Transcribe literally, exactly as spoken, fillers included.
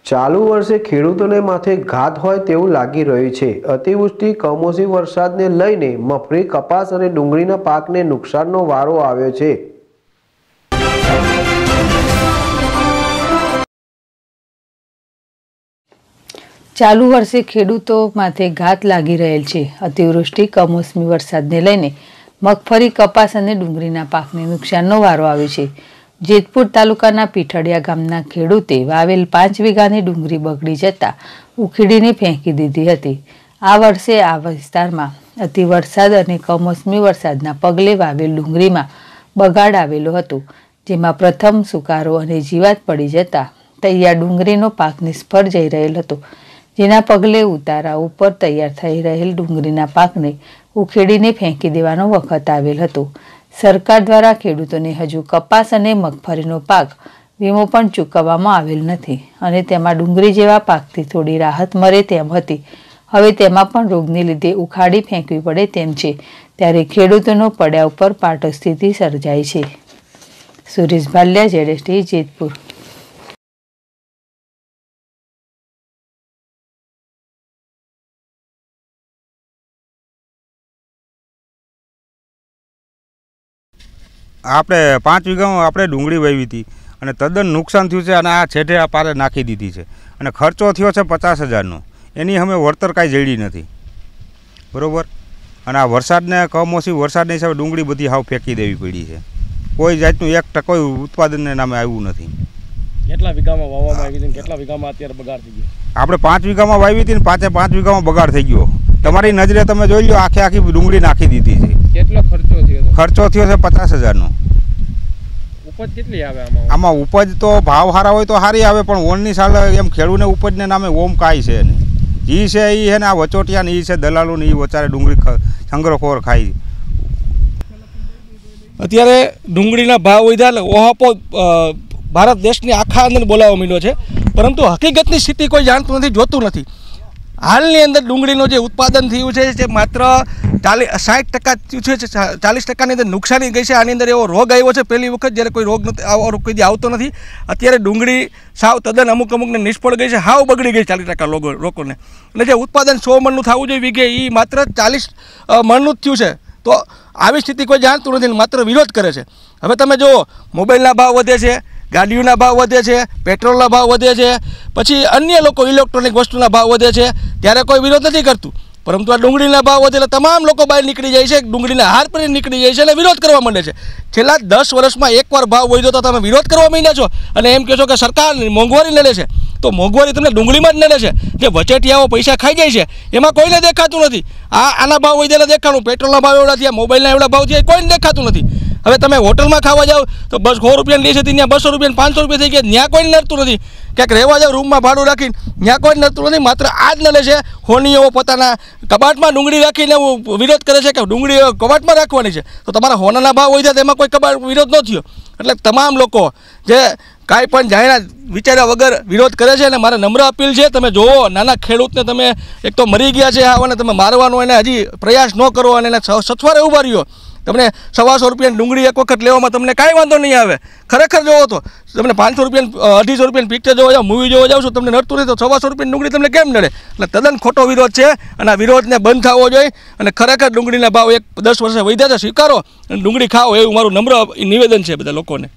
ચાલુ વર્ષે ખેડૂતોને માથે ઘાત હોય તેવું લાગી રહ્યું છે। અતિવૃષ્ટિ કમોસમી વરસાદને લઈને મગફળી, કપાસ અને ડુંગળીના પાકને નુકસાનનો વારો આવ્યો છે। ચાલુ વર્ષે ખેડૂતો માથે ઘાત લાગી રહેલ છે। અતિવૃષ્ટિ કમોસમી વરસાદને લઈને મગફળી, કપાસ અને ડુંગળીના પાકને નુકસાનનો વારો આવ્યો છે। જેતપુર તાલુકાના પીઠડિયા ગામના ખેડૂતે વાવેલ પાંચ વીઘાની ડુંગળી બગડી જતા ઉખેડીને ફેંકી દીધી હતી। આ વર્ષે આ વિસ્તારમાં અતિ વરસાદ અને કમોસમી વરસાદના પગલે વાવેલ ડુંગળીમાં બગાડ આવેલો હતો, જેમાં પ્રથમ સુકારો અને જીવાત પડી જતા તૈયાર ડુંગળીનો પાક નિષ્ફળ જઈ રહેલ હતો, જેના પગલે ઉતારા ઉપર તૈયાર થઈ રહેલ ડુંગળીના પાકને ઉખેડીને ફેંકી દેવાનો વખત આવેલ હતો। સરકાર દ્વારા ખેડૂતોને હજુ કપાસ અને મગફળીનો પાક વીમો પણ ચૂકવવામાં આવેલ નથી અને તેમાં ડુંગળી જેવા પાકથી થોડી રાહત મળે તેમ હતી। હવે તેમાં પણ રોગને લીધે ઉખાડી ફેંકવી પડે તેમ છે, ત્યારે ખેડૂતોનો પડ્યા ઉપર પાટો સ્થિતિ સર્જાઈ છે। સુરેશ ભાલિયા, જેડેસટી, જેતપુર। આપણે પાંચ વીઘામાં આપણે ડુંગળી વાવી હતી અને તદ્દન નુકસાન થયું છે અને આ છેઠે આ પારે નાખી દીધી છે અને ખર્ચો થયો છે પચાસ હજારનો। એની અમે વળતર કાંઈ જડી નથી, બરાબર। અને આ વરસાદને કમોસમી વરસાદના હિસાબે ડુંગળી બધી હાવ ફેંકી દેવી પડી છે। કોઈ જાતનું એક ટકો ઉત્પાદનને નામે આવ્યું નથી। કેટલા વીઘામાં વાવવામાં આવી હતી, કેટલા વીઘામાં અત્યારે બગાડ થઈ ગયો? આપણે પાંચ વીઘામાં વાવી હતી ને પાંચે પાંચ વીઘામાં બગાડ થઈ ગયો। તમારી નજરે તમે જોઈ લો, આખી આખી ડુંગળી નાખી દીધી છે। કેટલો ખર્ચો થયો? ખર્ચો થયો છે પચાસ હજારનો। ઉપજ કેટલી આવે આમાં? આમાં ઉપજ તો ભાવ સારા હોય તો સારી આવે, પણ ઓનની સાલ એમ ખેડૂને ઉપજને નામે ઓમ કાંઈ છે નહીં। એ છે એ છે ને આ વચોટિયા ને એ છે દલાલો ને એ વચારે ડુંગળી સંગ્રહખોર ખાઈ। અત્યારે ડુંગળીના ભાવ વધ્યા એટલે ઓહાપો ભારત દેશની આખા અંદર બોલાવવા માંડ્યો છે, પરંતુ હકીકતની સ્થિતિ કોઈ જાણતું નથી, જોતું નથી। હાલની અંદર ડુંગળીનું જે ઉત્પાદન થયું છે જે માત્ર ચાલીસ સાઠ ટકા થયું છે, ચાલીસ ટકાની અંદર નુકસાની ગઈ છે। આની અંદર એવો રોગ આવ્યો છે પહેલી વખત, જ્યારે કોઈ રોગ નથી આવો કોઈ આવતો નથી। અત્યારે ડુંગળી સાવ તદ્દન અમુક અમુકને નિષ્ફળ ગઈ છે, હાવ બગડી ગઈ ચાલીસ ટકા લોકો લોકોને। એટલે જે ઉત્પાદન સો મણનું થવું જોઈએ વીઘે એ માત્ર ચાલીસ મણનું જ થયું છે। તો આવી સ્થિતિ કોઈ જાણતું નથી, માત્ર વિરોધ કરે છે। હવે તમે જુઓ, મોબાઈલના ભાવ વધે છે, ગાડીઓના ભાવ વધે છે, પેટ્રોલના ભાવ વધે છે, પછી અન્ય લોકો ઇલેક્ટ્રોનિક વસ્તુના ભાવ વધે છે, ત્યારે કોઈ વિરોધ નથી કરતું, પરંતુ આ ડુંગળીના ભાવ વધે એટલે તમામ લોકો બહાર નીકળી જાય છે, ડુંગળીના હાર પર નીકળી જાય છે અને વિરોધ કરવા માંડે છે। છેલ્લા દસ વર્ષમાં એકવાર ભાવ વધ્યો તો તમે વિરોધ કરવા માંડ્યા છો અને એમ કહો છો કે સરકાર મોંઘવારી નડે છે, તો મોંઘવારી તમને ડુંગળીમાં જ નડે છે। જે વચેટિયાઓ પૈસા ખાઈ જાય છે એમાં કોઈને દેખાતું નથી। આ આના ભાવ વધેલા દેખાણું, પેટ્રોલના ભાવ એવડા થયા, મોબાઈલના એવડા ભાવ થયા, કોઈને દેખાતું નથી। હવે તમે હોટલમાં ખાવા જાઓ તો બસ સો રૂપિયાની લે છે, ત્યાં બસો રૂપિયા પાંચસો રૂપિયા થઈ ગયા, ત્યાં કોઈ નડતું નથી। ક્યાંક રહેવા જાવ રૂમમાં ભાડું રાખીને, ત્યાં કોઈ નડતું નથી, માત્ર આ જ નડે છે। હોનીઓ પોતાના કબાટમાં ડુંગળી રાખીને વિરોધ કરે છે કે ડુંગળી કબાટમાં રાખવાની છે, તો તમારા હોનાના ભાવ હોય છે એમાં કોઈ કબાટ વિરોધ ન થયો। એટલે તમામ લોકો જે કાંઈ પણ જાણ્યા વિચાર્યા વગર વિરોધ કરે છે અને મારે નમ્ર અપીલ છે, તમે જુઓ નાના ખેડૂતને તમે એક તો મરી ગયા છે આવાને તમે મારવાનો એને હજી પ્રયાસ ન કરો અને એને સથવારે ઉભા રહ્યો। તમને સવાસો રૂપિયાની ડુંગળી એક વખત લેવામાં તમને કાંઈ વાંધો નહીં આવે। ખરેખર જોવો તો તમને પાંચસો રૂપિયા અઢીસો રૂપિયાની પિક્ચર જોવા જાવ, મૂવી જોવા જાવ છો, તમને નડતું નહીં તો સવાસો રૂપિયાની ડુંગળી તમને કેમ નડે? એટલે તદ્દન ખોટો વિરોધ છે અને આ વિરોધને બંધ થવો જોઈએ અને ખરેખર ડુંગળીના ભાવ એક દસ વર્ષે વધ્યા છે, સ્વીકારો અને ડુંગળી ખાઓ, એવું મારું નમ્ર નિવેદન છે બધા લોકોને।